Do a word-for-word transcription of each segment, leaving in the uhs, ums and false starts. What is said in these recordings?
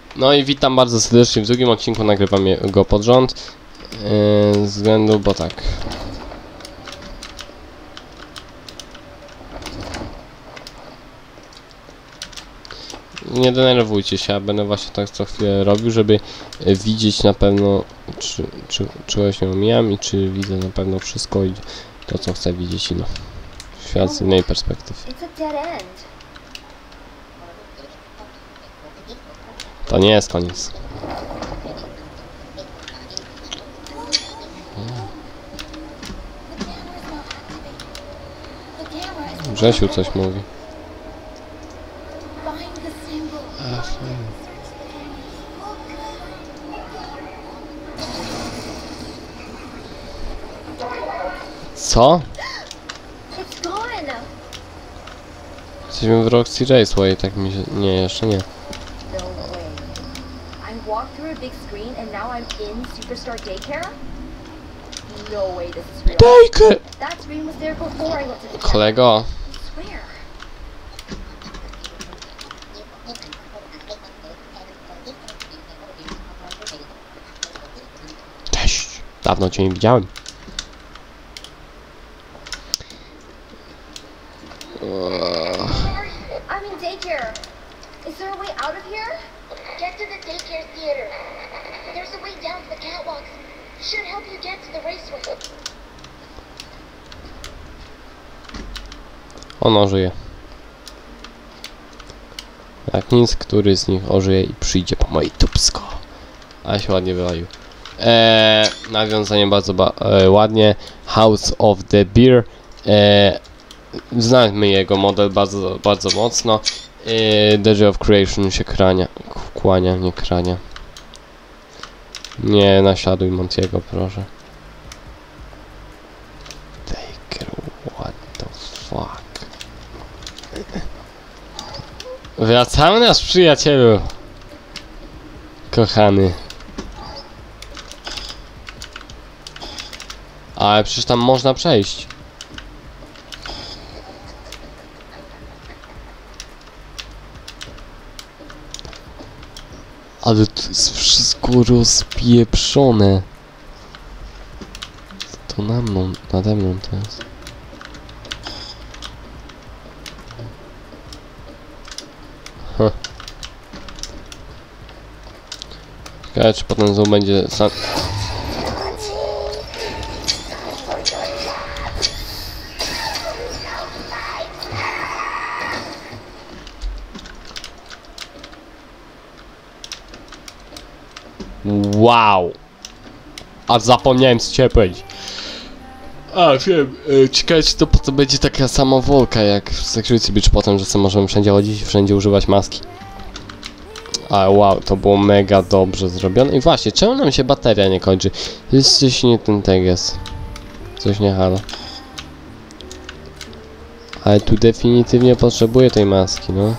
No i witam bardzo serdecznie w drugim odcinku, nagrywam go pod rząd. Yy, z względu, bo tak. Nie denerwujcie się, ja będę właśnie tak co chwilę robił, żeby widzieć na pewno, czy, czy czegoś nie omijam i czy widzę na pewno wszystko i to, co chcę widzieć, no. Świat z innej perspektywy. To nie jest koniec. Grzesiu coś mówi. A, co? Jesteśmy w Roxy Raceway, tak mi się... Nie, jeszcze nie. Daycare! Kolego. Cześć! Dawno cię nie widziałem. I'm in daycare. Is there a way out of here? Get to the daycare theater. There's a way down to the catwalks. Should help you get to the raceway. On ożyje. Jak nic, który z nich ożyje i przyjdzie po moje tupsko. A się ładnie wywalił. Eee, nawiązanie bardzo ba e, ładnie. House of the Beer. Eee, Znamy jego model bardzo, bardzo mocno. Eee, Deja of Creation się krania. Kłania, nie krania. Nie naśladuj Montiego, proszę. Taker, what the fuck. Wracamy nasz przyjacielu. Kochany. Ale przecież tam można przejść. Ale to jest wszystko rozpieprzone. To na mną, nade mną to jest. Huh. Ciekawe, czy potem znowu będzie sam... Wow! A zapomniałem z ciebie powiedzieć. A wiem, e, ciekawe czy to po co będzie taka sama wolka jak w Security Beach potem, że sobie możemy wszędzie chodzić i wszędzie używać maski. A wow, to było mega dobrze zrobione. I właśnie, czemu nam się bateria nie kończy? Jest coś nie ten teges. Coś nie halo. Ale tu definitywnie potrzebuję tej maski, no.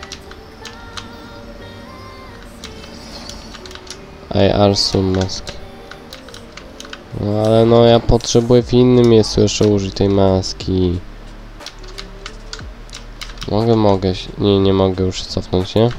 I also mask. No ale no ja potrzebuję w innym miejscu jeszcze użyć tej maski. Mogę, mogę. Nie, nie mogę już się cofnąć, nie?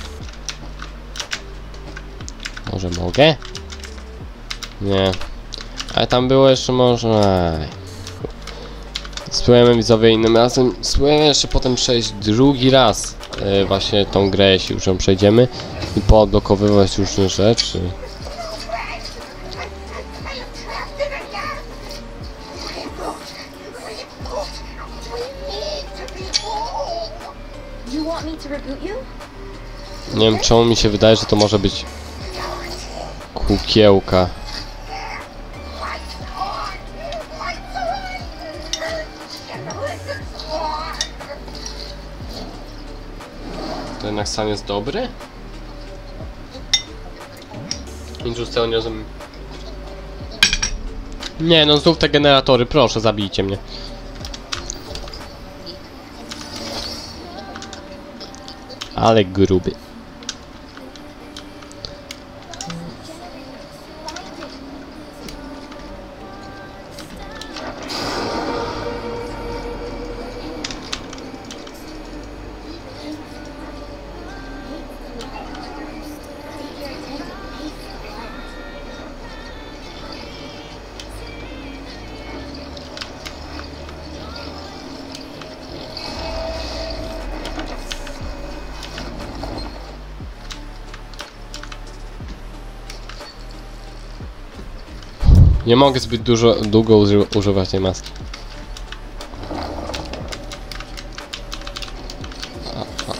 Może mogę? Nie. Ale tam było jeszcze można... Spróbujemy widzowie innym razem. Spróbujemy jeszcze potem przejść drugi raz yy, właśnie tą grę, jeśli już ją przejdziemy. I poodblokowywać różne rzeczy. Nie wiem czemu mi się wydaje, że to może być kukiełka. To jednak sam jest dobry? Nic z tego nie rozumiem. Nie, no znów te generatory, proszę, zabijcie mnie. Ale gruby. Nie mogę zbyt dużo, długo uży używać tej maski. A, a.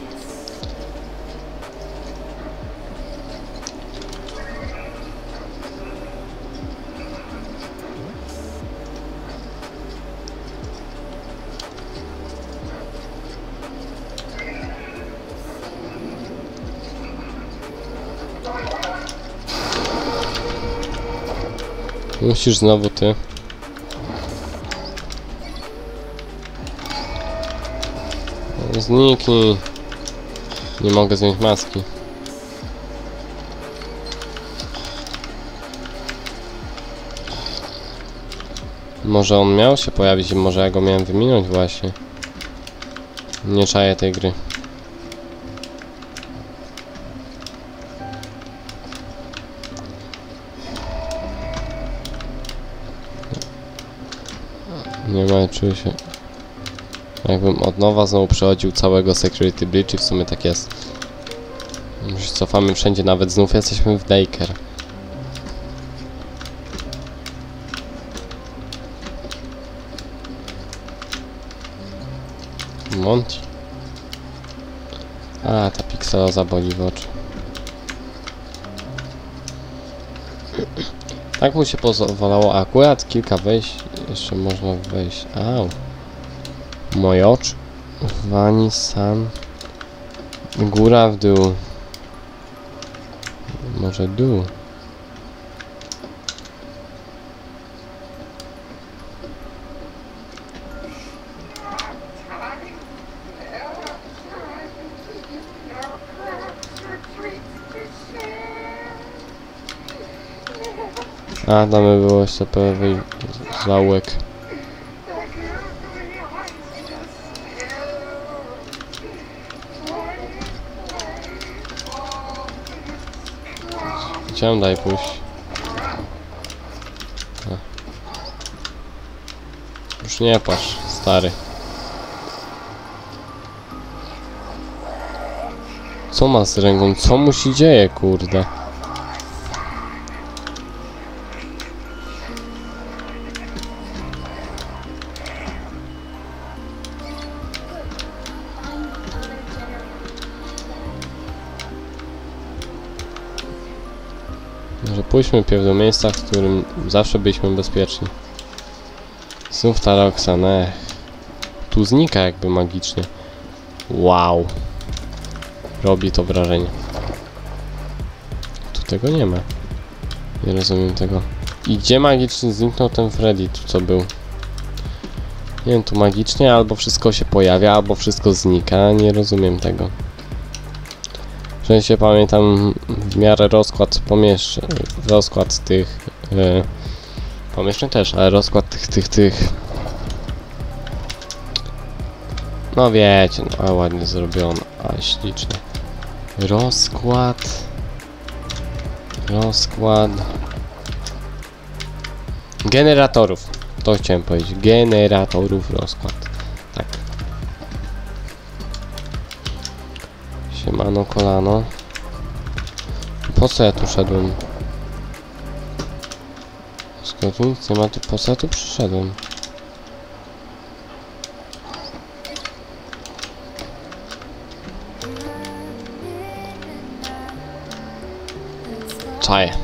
Musisz znowu ty. Zniknij. Nie mogę zdjąć maski. Może on miał się pojawić i może ja go miałem wyminąć właśnie. Nie czaję tej gry. Nie ma, czuję się jakbym od nowa znowu przechodził całego Security Breach i w sumie tak jest. Już cofamy wszędzie, nawet znów jesteśmy w Daycare. Monty. A, ta pikseloza boli w oczy. Tak mu się pozwalało, akurat kilka wejść jeszcze można wejść. Au. Moje oczy. Wani, san. Góra w dół. Może dół. A, tam by było jeszcze prawy zaułek. Chciałem daj pójść. A. Już nie płacz, stary. Co ma z ręką? Co mu się dzieje, kurde? Może pójdźmy pierw do miejsca, w którym zawsze byliśmy bezpieczni. Znów ta Roxanne, ech. Tu znika jakby magicznie. Wow. Robi to wrażenie. Tu tego nie ma. Nie rozumiem tego. I gdzie magicznie zniknął ten Freddy, tu co był? Nie wiem, tu magicznie albo wszystko się pojawia, albo wszystko znika. Nie rozumiem tego. Że się pamiętam w miarę rozkład pomieszczeń, rozkład tych yy, pomieszczeń też, ale rozkład tych, tych, tych no wiecie, no a ładnie zrobione, a ślicznie. Rozkład rozkład generatorów, to chciałem powiedzieć, generatorów rozkład, tak. Siemano kolano. Po co ja tu szedłem? Skoro tu nic nie ma, to po co ja tu przyszedłem? Czaję.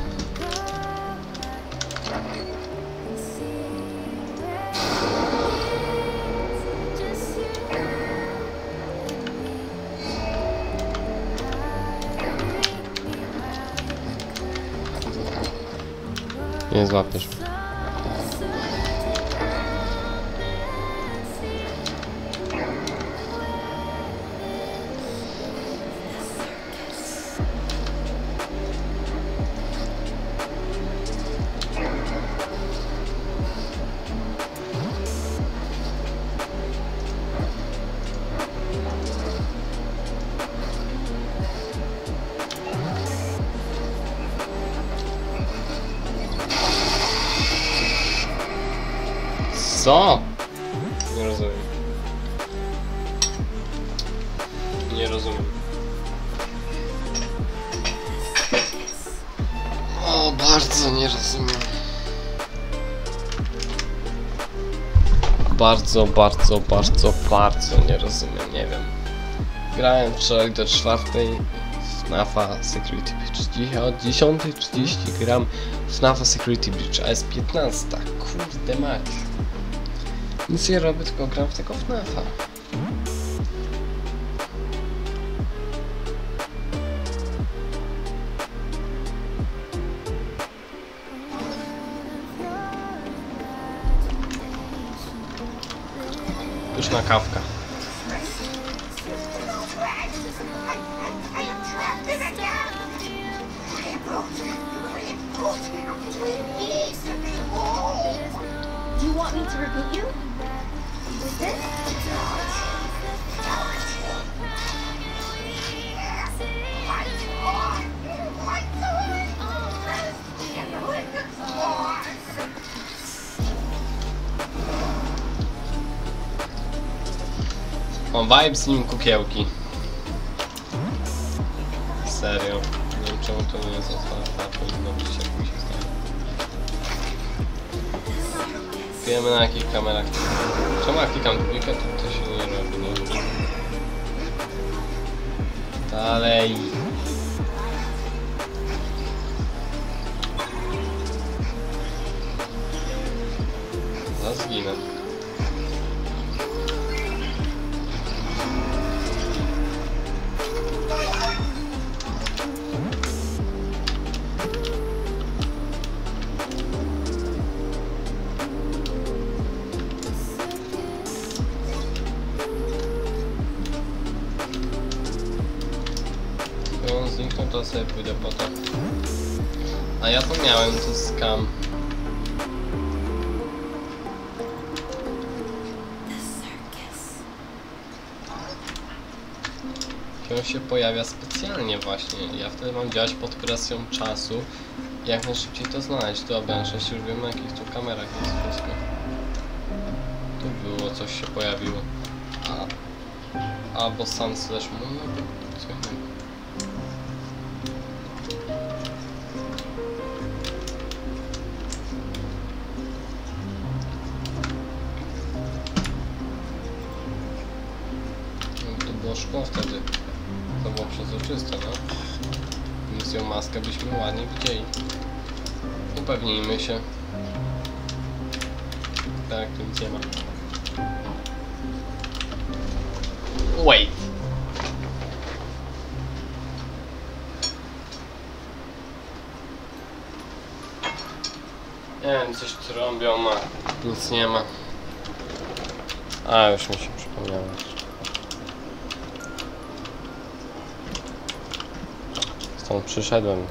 Nie złapiesz. Co? Nie rozumiem. Nie rozumiem. O, bardzo nie rozumiem. bardzo, bardzo, bardzo, bardzo nie rozumiem, nie wiem. Grałem wczoraj do czwartej FNAFa Security Breach. Dzisiaj od dziesiątej trzydzieści gram FNAFa Security Breach, a jest piętnasta. Kurde mać. Nic nie robię, tylko gram w tego FNAFa. Już na kawkę. Do you want me to reboot you? With this? O, vibe z nim kukiełki. Serio. Nie wiem czemu to nie jest otwarte, powinno być jak mi się zdaje. Wiemy na jakich kamerach. Czemu jak klikam dwójkę, to to się nie robi, nie? Dalej. Zaraz zginę. On zniknął, to sobie pójdę po to. A ja to miałem, to scam. On się pojawia specjalnie właśnie. Ja wtedy mam działać pod presją czasu i jak najszybciej to znaleźć. Dobra, na szczęście już wiemy, na jakich tu kamerach jest wszystko. Tu było, coś się pojawiło. A, albo sun slash moon, albo co innego. To było szkło wtedy. To było przezroczyste, no. Misją maskę byśmy ładnie widzieli. Upewnijmy się. Tak, tu nic nie ma. Wait. Nie wiem, coś trąbią, a nic nie ma. A, już mi się przypomniało. Stąd przyszedłem.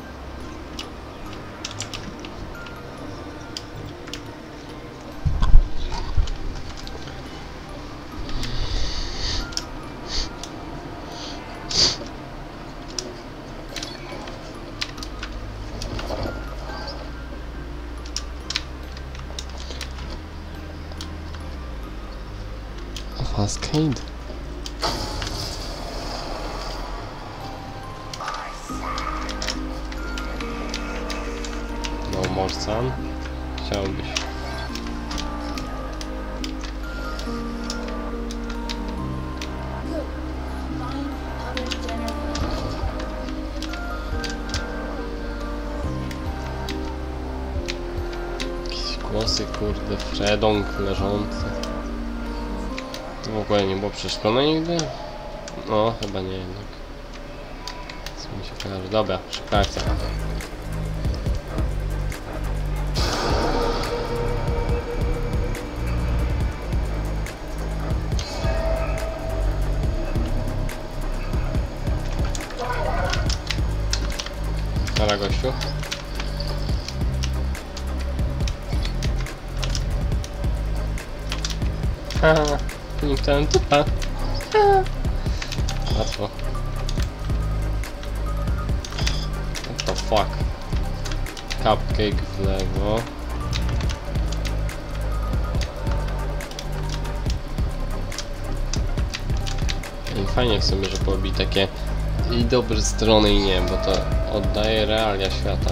Cascade. No more sun. Chciałbyś. Jakieś głosy, kurde, Fredong leżący. To w ogóle nie było przeszklone nigdy? No, chyba nie jednak. Co mi się kojarzy? Dobra, szybka akcja. Dobra, gościu. Haha, zniknąłem tupa. Łatwo. What the fuck? Cupcake w lewo. I fajnie w sumie, że porobi takie i dobre strony i nie, bo to oddaje realia świata.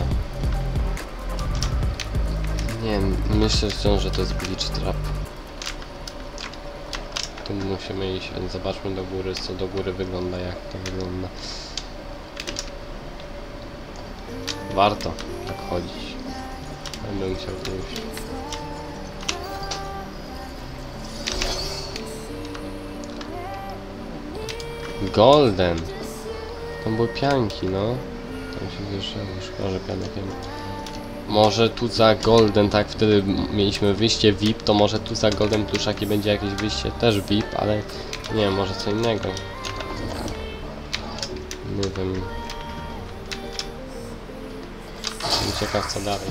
Nie wiem, myślę wciąż, że to jest glitch trap. Tu musimy iść, więc zobaczmy do góry, co do góry wygląda, jak to wygląda. Warto tak chodzić. Ja bym chciał pójść. Golden! Tam były pianki, no. Tam się wyższało, szkoda, że pianek nie ma. Może tu za Golden, tak wtedy mieliśmy wyjście V I P, to może tu za Golden pluszaki będzie jakieś wyjście też V I P, ale nie wiem, może co innego. Nie wiem. Jestem ciekaw co dalej.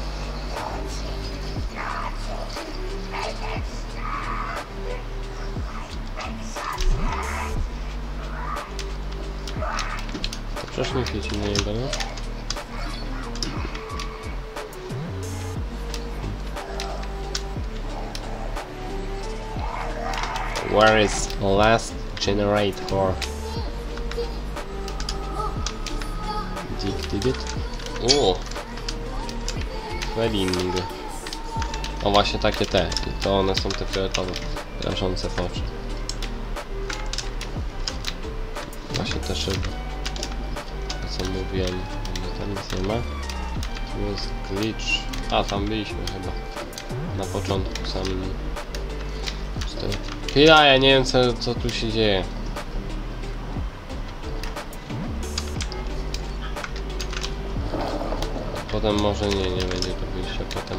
To przecież nie świeci na niego, no? Where is last generator? Did, did it? O! Welling. O właśnie takie te. I to one są te fioletowe, rażące w oczy. Właśnie te szyby. To co mówiłem. Tam nic nie ma. Tu jest glitch. A tam byliśmy chyba. Na początku samym. Chwila, ja nie wiem co, co tu się dzieje. Potem może nie, nie będzie to wyjścia potem.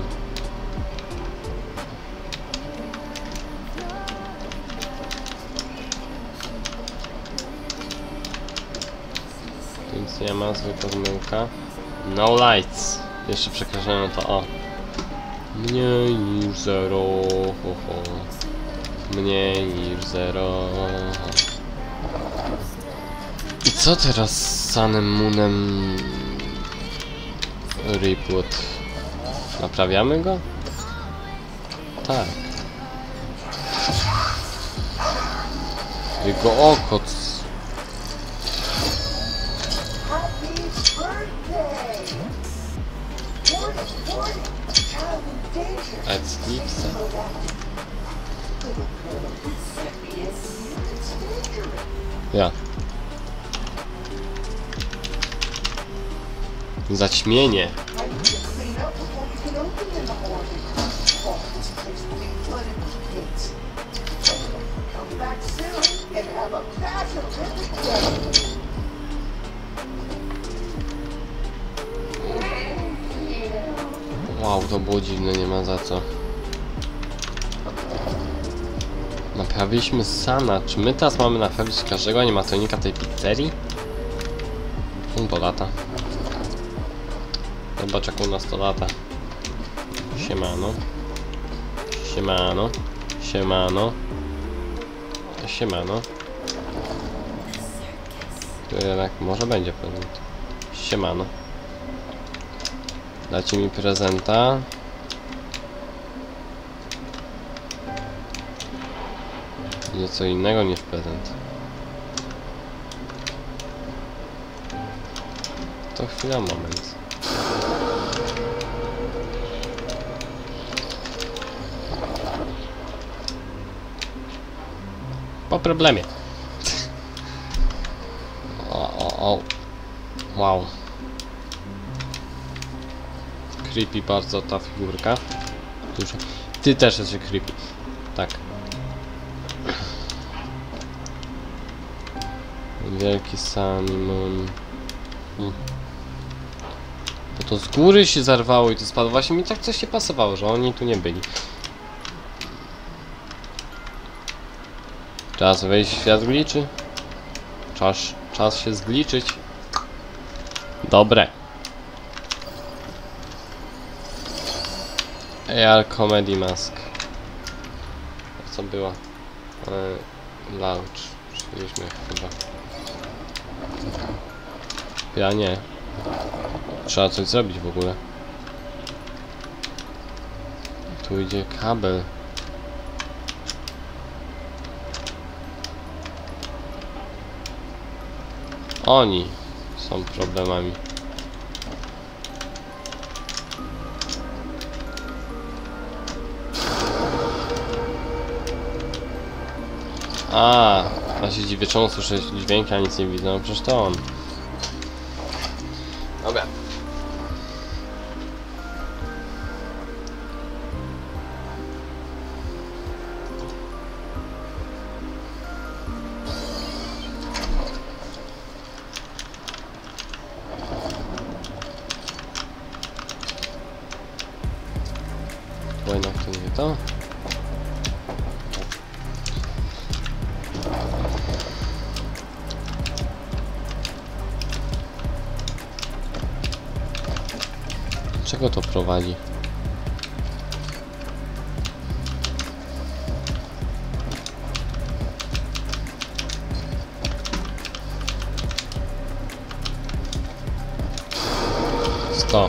Tu nic nie ma, zwykła zmyłka. No lights. Jeszcze przekażemy to o. Mniej niż zero. Ho, ho. Mniej niż zero. I co teraz z Sunem Moonem? Ripwood. Naprawiamy go? Tak. Jego oko. At Lipsa. Ja. Zaćmienie. Wow, to było dziwne, nie ma za co. Naprawiliśmy Sana. Czy my teraz mamy naprawić każdego animatronika tej pizzerii? On to lata. Zobacz jak u nas to lata. Siemano. Siemano. Siemano. Siemano. Tu jednak może będzie prezent. Siemano. Dajcie mi prezenta. Nieco innego niż prezent. To chwila, moment. Po problemie. O, o, o. Wow. Creepy bardzo ta figurka. Dużo. Ty też jesteś creepy. Tak. Wielki Sun Moon. Hmm. Bo to z góry się zarwało i to spadło. Właśnie mi tak coś się pasowało, że oni tu nie byli. Czas wejść w świat gliczy. Czas, czas się zgliczyć. Dobre. A R Comedy Mask. Co było? E, launch. Przyjęliśmy chyba. Ja nie. Trzeba coś zrobić w ogóle. Tu idzie kabel. Oni są problemami. A, ja się dziwię, czemu słyszę dźwięki, a nic nie widzę. No przecież to on. Dobra. Bo jednak to nie to. Do czego to prowadzi? Sto.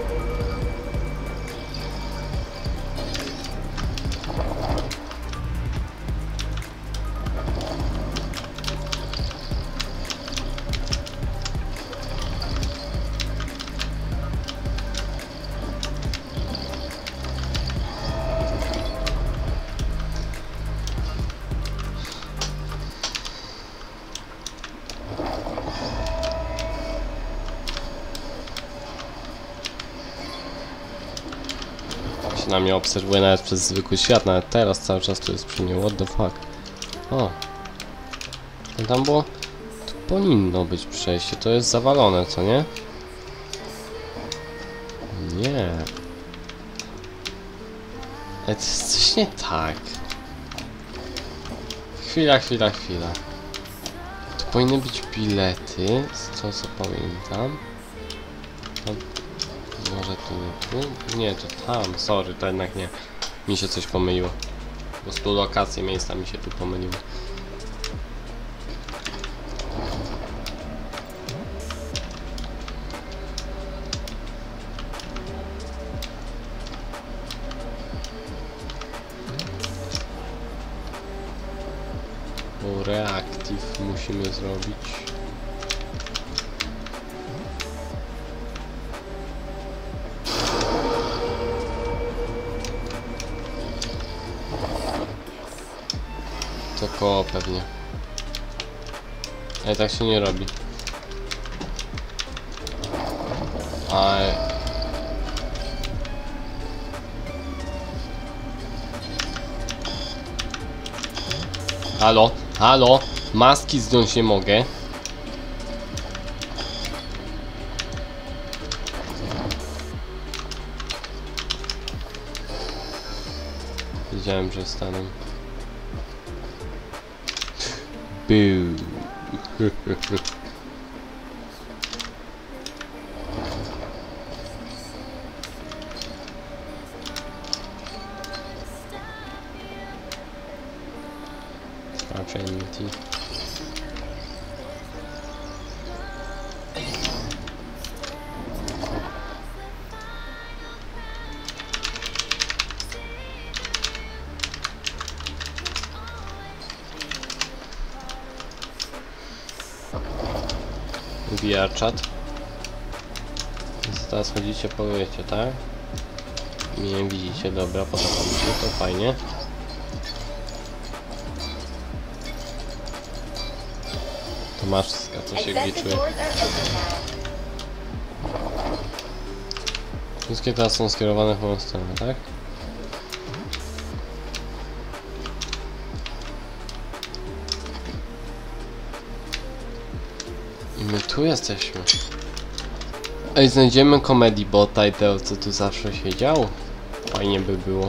Na mnie obserwuje nawet przez zwykły świat, nawet teraz cały czas tu jest przy niej, what the fuck. O. To tam było? Tu powinno być przejście, to jest zawalone, co nie? Nie. Ale to jest coś nie tak. Chwila, chwila, chwila. Tu powinny być bilety, z tego co pamiętam. No, może tu nie tu? Nie, to tam, sorry, to jednak nie. Mi się coś pomyliło. Po prostu lokacje miejsca mi się tu pomyliły. Bo reaktyw musimy zrobić. To koło pewnie. Ale tak się nie robi. Ale... Halo? Halo? Maski zdjąć nie mogę. Wiedziałem, że stanę. Boo. Opportunity. V R chat. Więc teraz chodzicie, polujecie, tak? Mnie widzicie, dobra, podoba mi się, to fajnie. To masz wszystko, co się gliczuje. Wszystkie teraz są skierowane w moją stronę, tak? I my tu jesteśmy. Ej, znajdziemy comedy bota i tego, co tu zawsze siedział? Fajnie by było.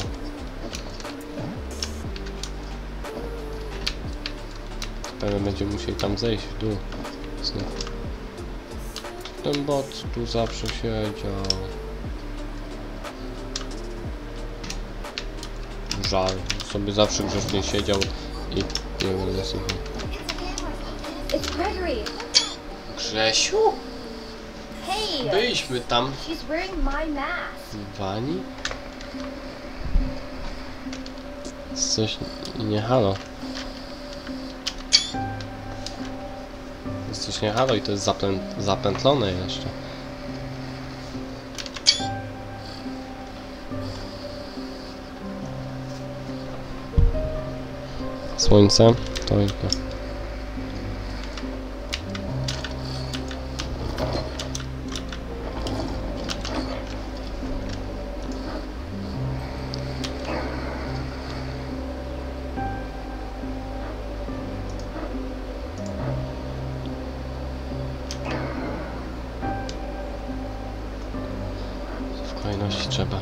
Pewnie będziemy musieli tam zejść w dół. Znów. Ten bot tu zawsze siedział. Żal, sobie zawsze grzecznie siedział i nie będę słuchał. It's Gregory. Grzesiu? Hey. Byliśmy tam. She's wearing my mask. Wani? Coś nie halo. Jest coś nie halo i to jest zaplę zapętlone jeszcze. Słońce. Stojka. W kolejności trzeba.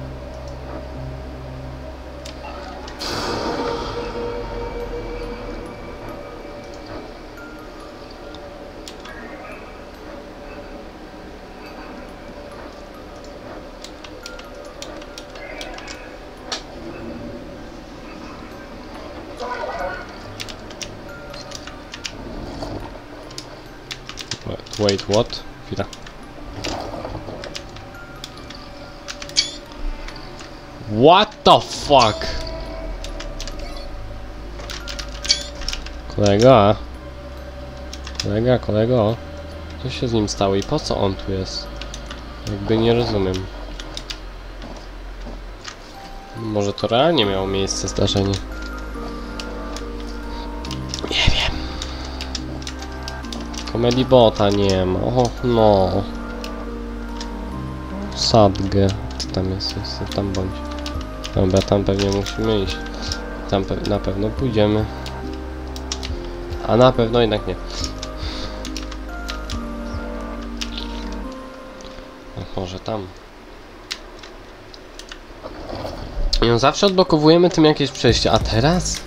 Wait, what? Chwila. What the fuck? Kolega? Kolega, kolego? Co się z nim stało i po co on tu jest? Jakby nie rozumiem. Może to realnie miało miejsce zdarzenie? Nie wiem. Comedy bota nie ma. Och, no. Sadgę. Co tam jest? jest tam bądź. Dobra, tam pewnie musimy iść. Tam pe na pewno pójdziemy. A na pewno jednak nie. No, może tam. I no, zawsze odblokowujemy tym jakieś przejście. A teraz?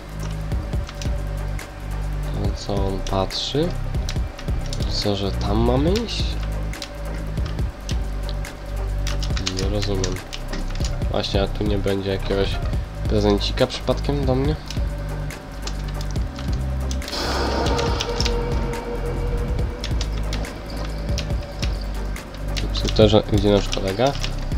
No co on patrzy? Co, że tam mamy iść? Nie rozumiem. Właśnie, a tu nie będzie jakiegoś prezencika przypadkiem do mnie? Też, gdzie nasz kolega?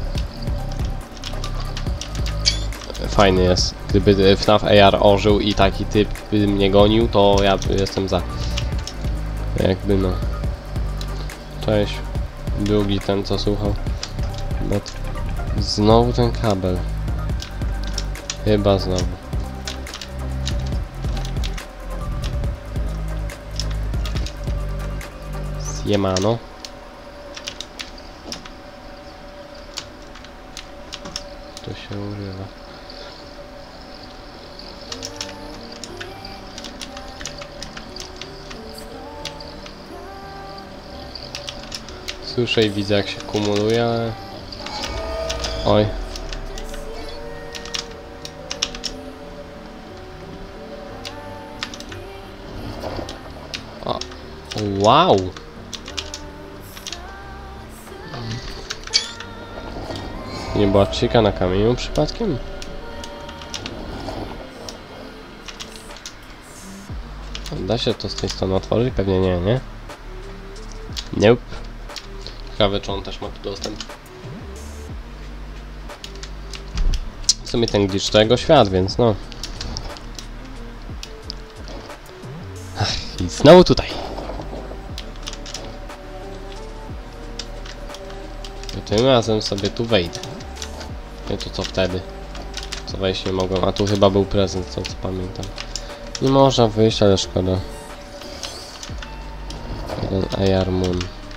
Fajny jest. Gdyby F NAF A R ożył i taki typ by mnie gonił, to ja jestem za. Jakby no. Cześć. Drugi ten, co słuchał. Bo znowu ten kabel. Chyba znowu. Zjemano. To się urywa. Słyszę i widzę, jak się kumuluje, ale... Oj. O. Wow! Nie była czyka na kamieniu przypadkiem? Da się to z tej strony otworzyć? Pewnie nie, nie? Nope. Ciekawe, czy on też ma tu dostęp. W sumie ten glitch to jego świat, więc no. Ach, i znowu tutaj. I tym razem sobie tu wejdę. Nie to co wtedy. Co wejść nie mogłem, a tu chyba był prezent, co, co pamiętam. Nie można wyjść, ale szkoda. Jeden A R Moon.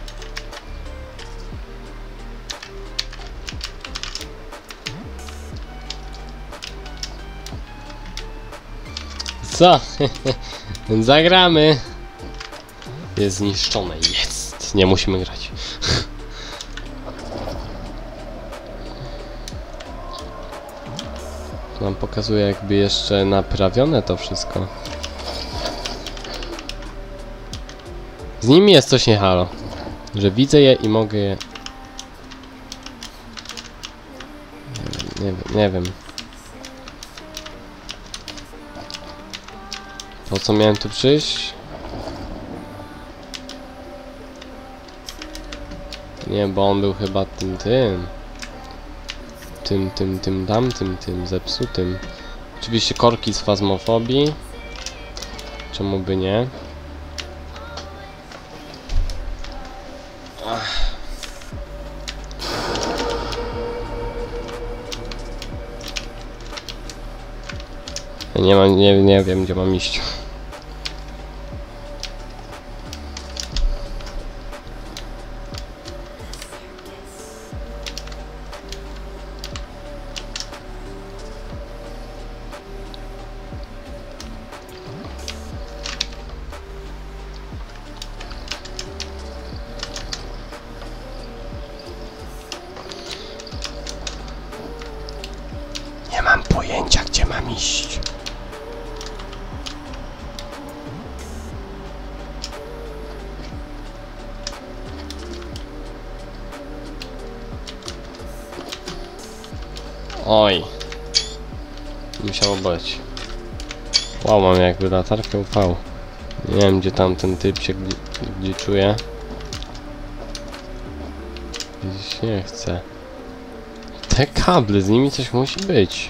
Co? Zagramy. Jest zniszczone. Jest. Nie musimy grać. To nam pokazuje, jakby jeszcze naprawione to wszystko. Z nimi jest coś nie halo. Że widzę je i mogę je... Nie wiem, nie wiem. Po co miałem tu przyjść? Nie, bo on był chyba tym, tym. Tym, tym, tym, tamtym, tym, zepsutym. Oczywiście korki z fazmofobii. Czemu by nie? Ach. Nie mam, nie, nie wiem, gdzie mam iść. pojęcia, gdzie mam iść. Oj. Musiało być. Wow, mam jakby latarkę U V. Nie wiem, gdzie tam ten typ się gdzie, gdzie czuje. Gdzieś nie chce. Te kable, z nimi coś musi być.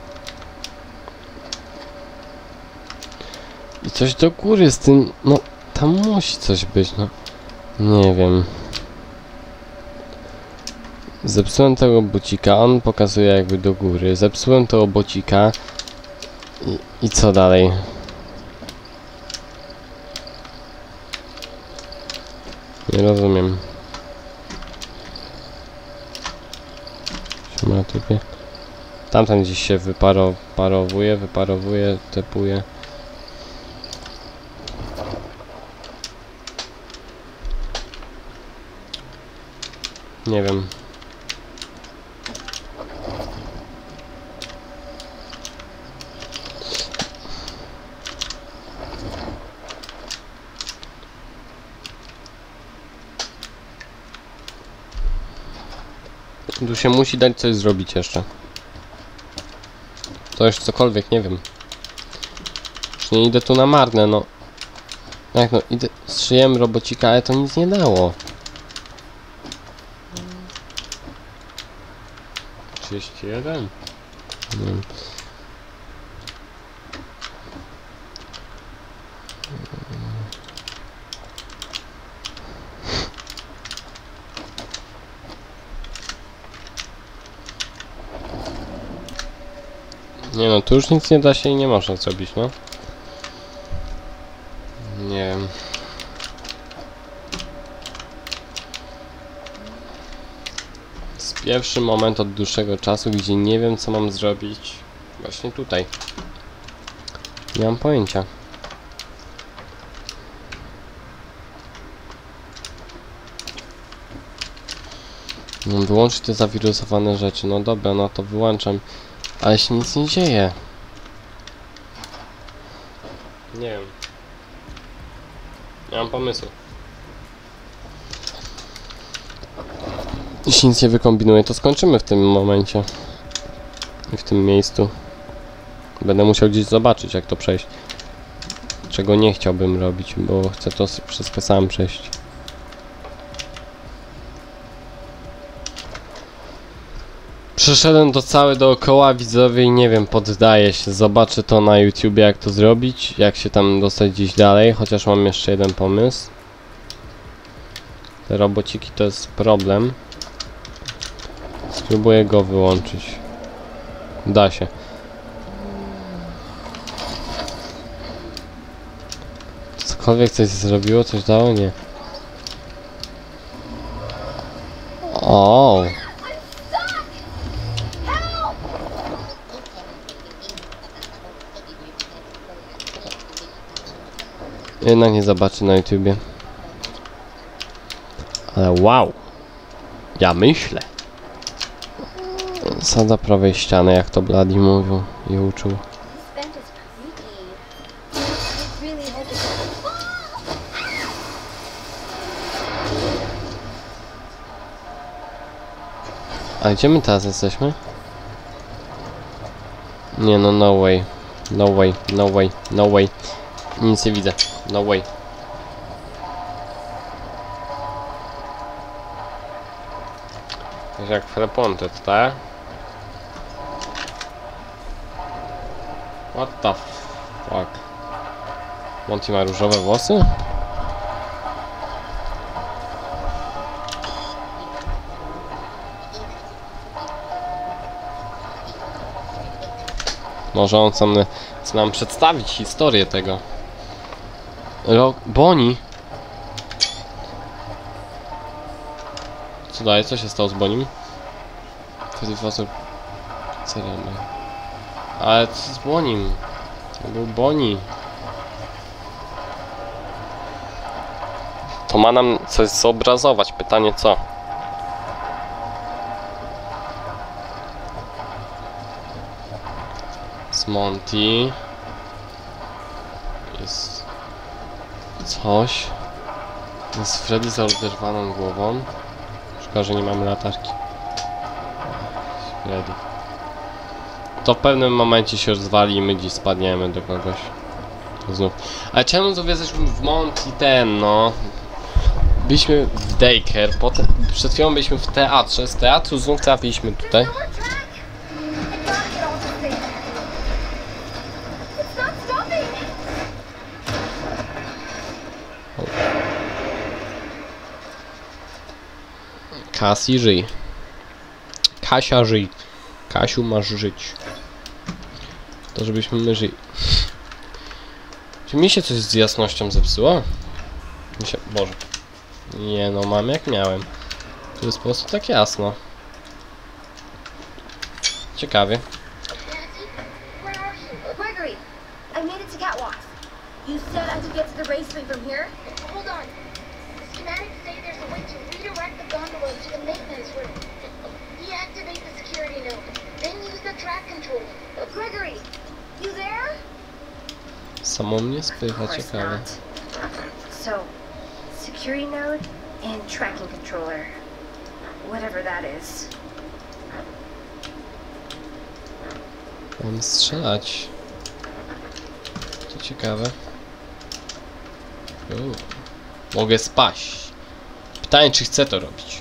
I coś do góry z tym, no tam musi coś być, no. Nie wiem. Zepsułem tego bocika, on pokazuje jakby do góry. Zepsułem tego bocika. I, i co dalej? Nie rozumiem. Siema typie. Tamten gdzieś się wyparowuje, wyparowuje, tepuje. Nie wiem. Tu się musi dać coś zrobić jeszcze. Coś, cokolwiek, nie wiem. Już nie idę tu na marne, no. Jak no, idę, strzyjem robocika, ale to nic nie dało. trzydzieści jeden? Nie wiem. Nie no, tu już nic nie da się i nie można zrobić, no. Nie wiem. Jest pierwszy moment od dłuższego czasu, gdzie nie wiem, co mam zrobić. Właśnie tutaj. Nie mam pojęcia. Mam wyłączyć te zawirusowane rzeczy. No dobra, no to wyłączam. Ale się nic nie dzieje. Nie wiem. Nie mam pomysłu. Jeśli nic nie wykombinuję, to skończymy w tym momencie. I w tym miejscu. Będę musiał gdzieś zobaczyć, jak to przejść. Czego nie chciałbym robić, bo chcę to wszystko sam przejść. Przeszedłem to całe dookoła, widzowie, i nie wiem, poddaję się. Zobaczę to na YouTubie, jak to zrobić, jak się tam dostać gdzieś dalej, chociaż mam jeszcze jeden pomysł. Te robociki to jest problem. Spróbuję go wyłączyć. Da się. Cokolwiek coś zrobiło, coś dało? Nie. O. Jednak nie zobaczę na YouTubie. Ale wow! Ja myślę! Sada prawej ściany, jak to Bloody mówił i uczył. A gdzie my teraz jesteśmy? Nie no, no way. No way, no way, no way. Nic nie widzę. No way. Jest jak Frepontet, tak? What the fuck? Monty ma różowe włosy? Może on sam chce nam przedstawić historię tego. Rok... Bonnie? Co daje? Co się stało z Boniem? Wtedy wasor... Ceramy. Ale co z Boniem? To był Bonnie. To ma nam coś zobrazować. Pytanie co? Jest Monty. Jest coś. Jest Freddy z oderwaną głową. Szkoda, że nie mamy latarki. Freddy. To w pewnym momencie się rozwali i my dziś spadniemy do kogoś. Znów. Ale czemu zawiązaliśmy w Monty ten, no? Byliśmy w daycare, potem przed chwilą byliśmy w teatrze, z teatru znów trafiliśmy tutaj. Kasi żyj. Kasia żyj. Kasiu masz żyć. To żebyśmy my żyli. Czy mi się coś z jasnością zepsuło? Mi się... Boże. Nie no, mam jak miałem. To jest po prostu tak jasno. Ciekawie. Gregory, I made it to catwalks. You said I could get to the raceway from here? Hold on. The schematics say there's a way to redirect the gondola to the maintenance room. Deactivate the security node, then use the track controller. Gregory, you there? Samo mnie spycha, ciekawe. So, security node and tracking controller. Whatever that is. Mam strzelać. To ciekawe. U. Mogę spaść. Pytanie, czy chcę to robić.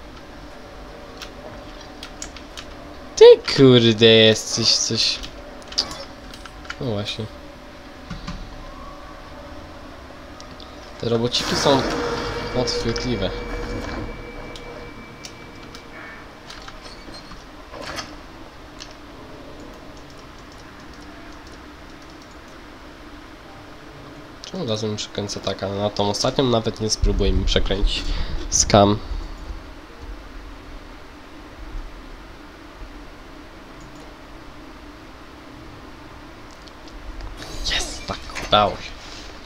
Ty kurde jesteś coś... No właśnie. Te robociki są podchwytliwe. Czemu razem przekręcę tak, ale na tą ostatnią nawet nie spróbuję mi przekręcić. Skam. Jest, tak, udało się.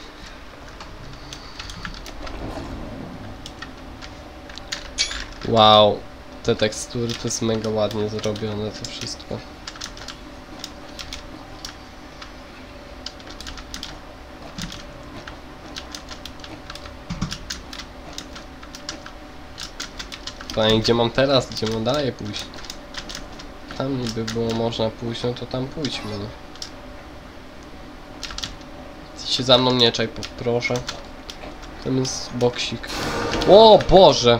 Wow, te tekstury to jest mega ładnie zrobione to wszystko. Pytanie, gdzie mam teraz, gdzie mam dalej pójść? Tam niby było można pójść, no to tam pójdźmy. No. Ty się za mną nie czaj, proszę. Tam jest boksik. O Boże!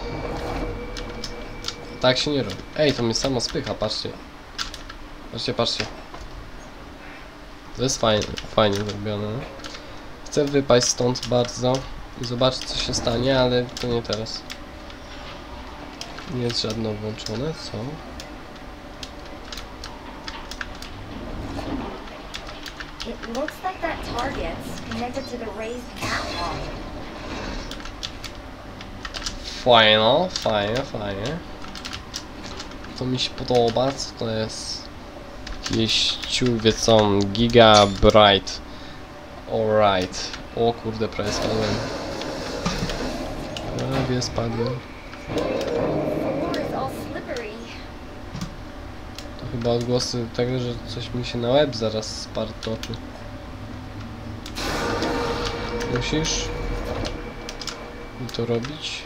Tak się nie robi. Ej, to mnie samo spycha, patrzcie. Patrzcie, patrzcie. To jest fajnie, fajnie zrobione. No. Chcę wypaść stąd bardzo i zobaczyć, co się stanie, ale to nie teraz. Nie jest żadne włączone, co? It looks like that target's connected to the raised catwalk. Fajno, fajnie, fajnie. To mi się podoba, co to jest? Jakieś ciuwie są, Giga Bright. Alright. O kurde, prawie spadłem. Prawie spadłem. To chyba odgłosy tego, że coś mi się na łeb zaraz spartoczy. Musisz mi to robić?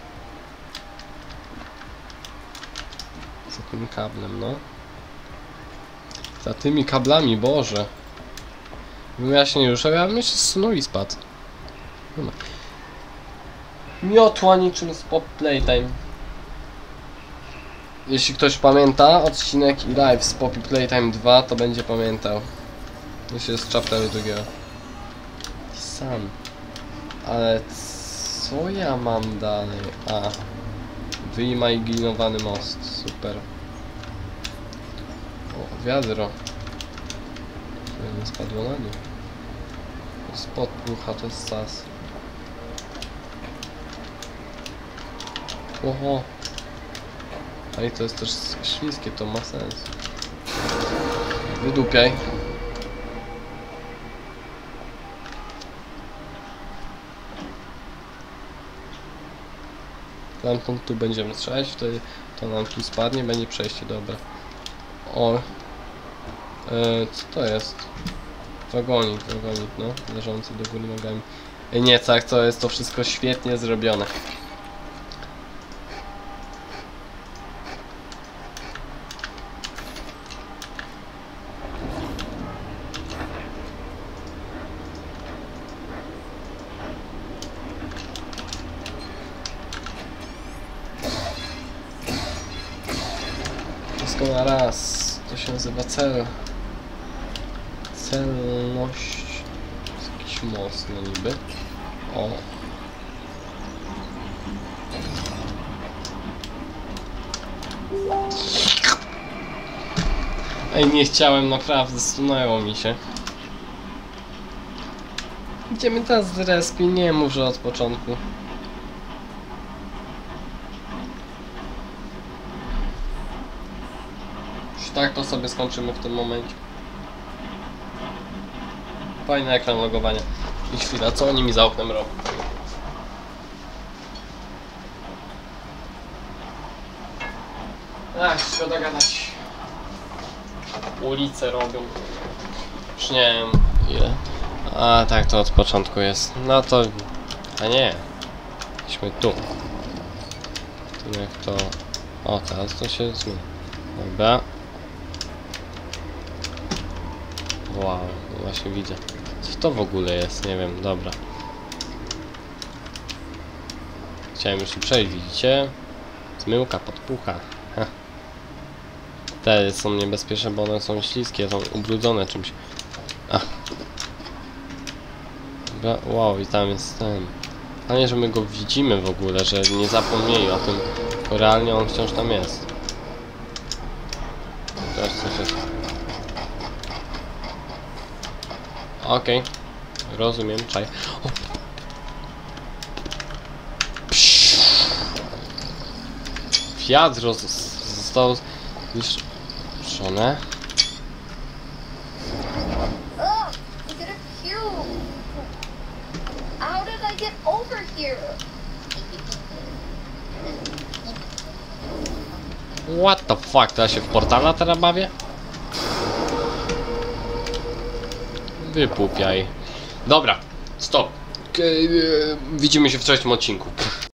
Za tym kablem, no. Za tymi kablami, Boże. Gdybym ja się nie ruszał, ja bym jeszcze zsunął i spadł. No. Miotła niczym z Pop Playtime. Jeśli ktoś pamięta odcinek i live z Poppy Playtime dwa, to będzie pamiętał. Jeszcze z chapteru drugiego. Sam. Ale co ja mam dalej? A. Wyimaginowany most. Super. O, wiadro. Nie spadło na nie. Spod pucha, to jest sas. Oho. A i to jest też śliskie, to ma sens. Wydupiaj. Lampą tu będziemy strzelać, wtedy to nam tu spadnie, będzie przejście, dobra. O. E, co to jest? Wagonik, wagonik, no. Leżący do góry nogami. E, nie, tak, to jest to wszystko świetnie zrobione. Wszystko na raz. To się nazywa cel. Celność. Jest jakiś most, no niby. O. Ej, nie chciałem, naprawdę, zsunęło mi się. Idziemy teraz z respi, nie mów, że od początku. Już tak to sobie skończymy w tym momencie. Fajny ekran logowania. I chwila, co oni mi za oknem robią? Ach, szkoda gadać. Ulice robią. Już nie wiem ile. A tak, to od początku jest. No to... A nie. Jesteśmy tu. Tu jak to... O, teraz to się zmieni. Dobra. Wow, właśnie widzę. Co to w ogóle jest? Nie wiem, dobra. Chciałem już tu przejść, widzicie? Zmyłka, podpucha. Heh. Te są niebezpieczne, bo one są śliskie, są ubrudzone czymś. Ach. Dobra, wow, i tam jest ten. Fajnie, że my go widzimy w ogóle, że nie zapomnieli o tym. Bo realnie on wciąż tam jest. Teraz coś jest. Okej, okay. Rozumiem, czaj. O. Wiatr roz... został zniszczony. Ugh, look at a cube. How did I get over here? What the fuck, to ja się w portala teraz bawię? Wypupiaj. Dobra, stop. K widzimy się w trzecim odcinku.